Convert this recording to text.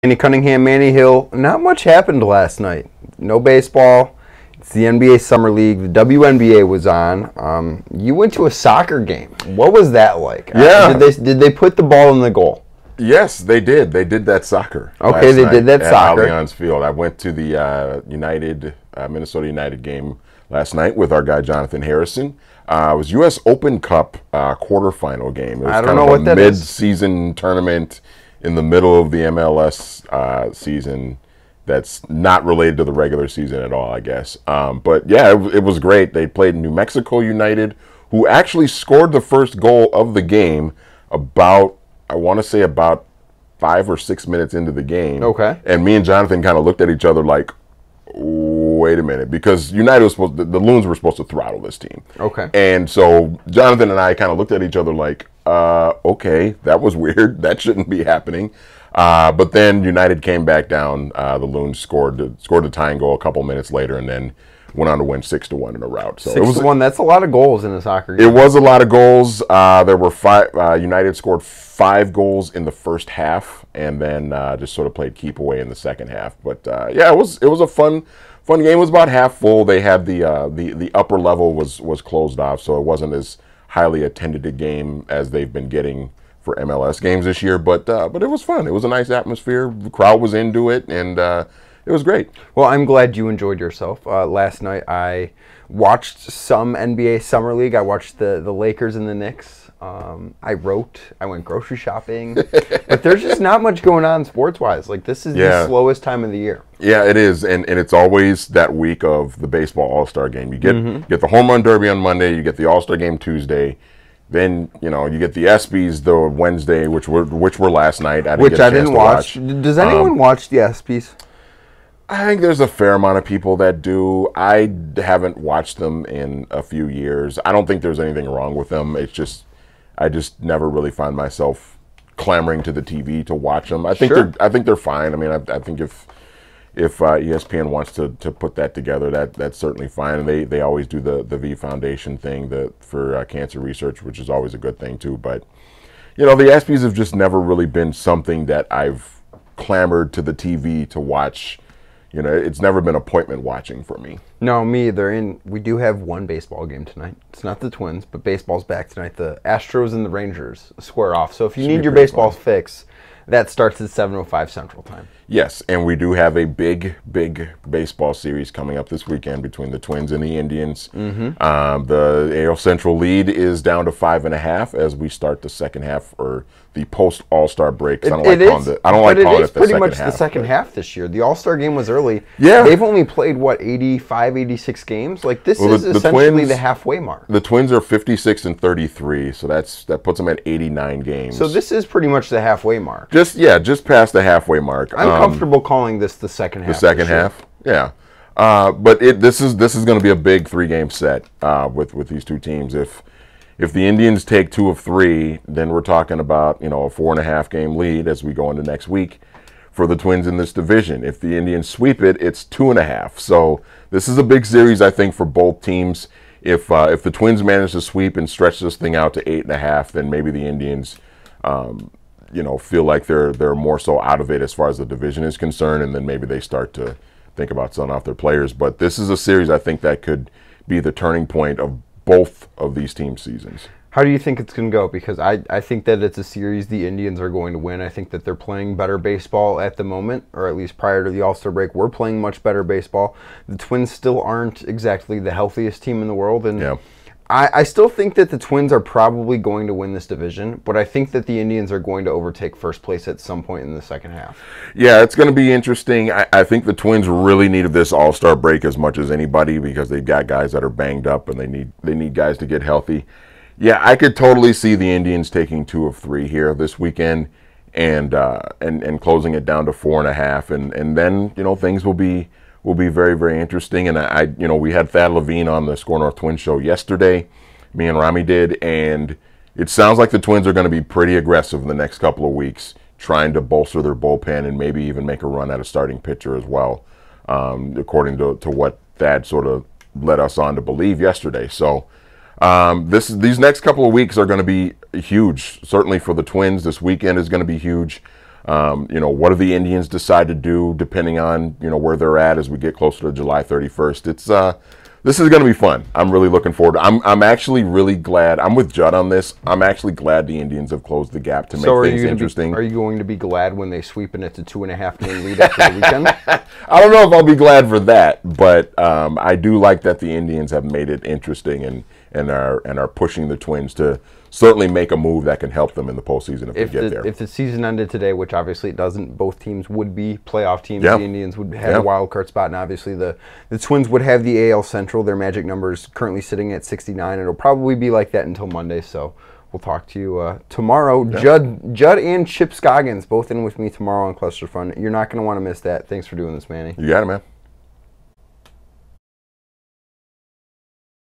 Cunningham, Manny Hill. Not much happened last night. No baseball. It's the NBA Summer League. The WNBA was on. You went to a soccer game. What was that like? Yeah. Did they put the ball in the goal? Yes, they did. They did that soccer. Okay, they did that at soccer. Allianz Field. I went to the Minnesota United game last night with our guy Jonathan Harrison. It was U.S. Open Cup quarterfinal game. It was I don't know what that is. Mid-season tournament in the middle of the MLS season that's not related to the regular season at all, I guess. But yeah, it was great. They played New Mexico United, who actually scored the first goal of the game about 5 or 6 minutes into the game. Okay. And me and Jonathan kind of looked at each other like, wait a minute, because United was the Loons were supposed to throttle this team. Okay. And so Jonathan and I kind of looked at each other like, okay, that was weird. That shouldn't be happening. But then United came back down. The Loons scored the tying goal a couple minutes later, and then went on to win 6-1 in a rout. So 6-1. That's a lot of goals in a soccer game. It was a lot of goals. There were five. United scored 5 goals in the first half, and then just sort of played keep away in the second half. But yeah, it was a fun game. It was about half full. They had the upper level was closed off, so it wasn't as highly attended a game as they've been getting for MLS games this year. But it was fun. It was a nice atmosphere. The crowd was into it, and it was great. Well, I'm glad you enjoyed yourself. Last night I watched some NBA Summer League. I watched the Lakers and the Knicks. I went grocery shopping. But there's just not much going on sports-wise. Like, this is the slowest time of the year. Yeah, it is. And it's always that week of the baseball All-Star game. You get the Home Run Derby on Monday. You get the All-Star game Tuesday. Then, you get the ESPYs the Wednesday, which were last night. I didn't watch. Does anyone watch the ESPYs? I think there's a fair amount of people that do. I haven't watched them in a few years. I don't think there's anything wrong with them. It's just, I just never really find myself clamoring to the TV to watch them. I think they're fine. I mean, I think if ESPN wants to put that together, that's certainly fine. And they always do the V Foundation thing for cancer research, which is always a good thing too. But the ESPYs have just never really been something that I've clamored to the TV to watch. It's never been appointment watching for me. No, me either. We do have one baseball game tonight. It's not the Twins, but baseball's back tonight. The Astros and the Rangers square off. So if you need your baseball fix, that starts at 7:05 Central Time. Yes, and we do have a big baseball series coming up this weekend between the Twins and the Indians. The AL Central lead is down to 5.5 as we start the second half, or the post All-Star break. I don't like calling it the second half. It's pretty much the second half this year. The All-Star game was early. Yeah. They've only played, 85, 86 games? Like, this is essentially the halfway mark. The Twins are 56-33, so that puts them at 89 games. So this is pretty much the halfway mark. Just past the halway mark. I'm comfortable calling this the second half. The second half? Yeah. But this is going to be a big 3-game set with these two teams. If the Indians take 2 of 3, then we're talking about a 4.5 game lead as we go into next week for the Twins in this division. If the Indians sweep it, it's 2.5. So this is a big series, I think, for both teams. If the Twins manage to sweep and stretch this thing out to 8.5, then maybe the Indians feel like they're more so out of it as far as the division is concerned, and then maybe they start to think about selling off their players. But this is a series I think that could be the turning point of both of these team seasons. How do you think it's going to go? Because I think that it's a series the Indians are going to win. I think that they're playing better baseball at the moment, or at least prior to the All-Star break. We're playing much better baseball. The Twins still aren't exactly the healthiest team in the world, and yeah. I still think that the Twins are probably going to win this division, but I think that the Indians are going to overtake first place at some point in the second half. Yeah, it's going to be interesting. I think the Twins really needed this All-Star break as much as anybody because they've got guys that are banged up and they need guys to get healthy. Yeah, I could totally see the Indians taking 2 of 3 here this weekend and closing it down to 4.5, and then things will be very, very interesting. And we had Thad Levine on the Score North Twins show yesterday. Me and Rami did, and it sounds like the Twins are going to be pretty aggressive in the next couple of weeks, trying to bolster their bullpen and maybe even make a run at a starting pitcher as well, according to what Thad sort of led us on to believe yesterday. So these next couple of weeks are going to be huge, certainly for the Twins. This weekend is going to be huge. What do the Indians decide to do depending on where they're at as we get closer to July 31st? This is going to be fun. I'm really looking forward. I'm actually really glad. I'm with Judd on this. I'm actually glad the Indians have closed the gap to make things interesting. Are you going to be glad when they sweep and it's a 2.5 game lead after the weekend? I don't know if I'll be glad for that, but I do like that the Indians have made it interesting and are pushing the Twins to certainly make a move that can help them in the postseason if they get there. If the season ended today, which obviously it doesn't, both teams would be playoff teams. The Indians would have a wild card spot, and obviously the Twins would have the AL Central. Their magic number is currently sitting at 69. It'll probably be like that until Monday, so we'll talk to you tomorrow. Judd and Chip Scoggins both in with me tomorrow on Cluster Fun. You're not going to want to miss that. Thanks for doing this, Manny. You got it, man.